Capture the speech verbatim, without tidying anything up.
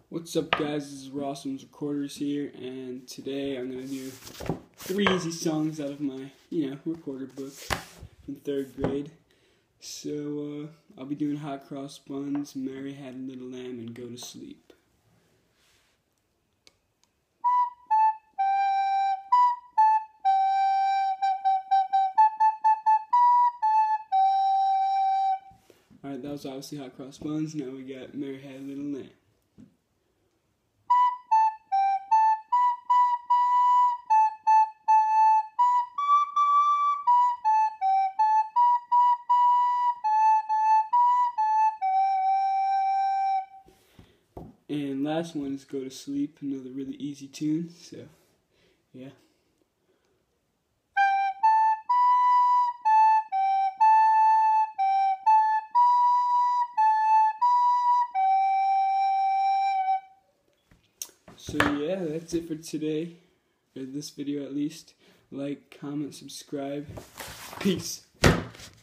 What's up, guys? This is Rossum's Recorders here, and today I'm going to do three easy songs out of my, you know, recorder book from third grade. So, uh, I'll be doing Hot Cross Buns, Mary Had a Little Lamb, and Go to Sleep. Alright, that was obviously Hot Cross Buns. Now we got Mary Had a Little Lamb. And last one is Go to Sleep, another really easy tune, so yeah. So yeah, that's it for today, or this video at least. Like, comment, subscribe. Peace.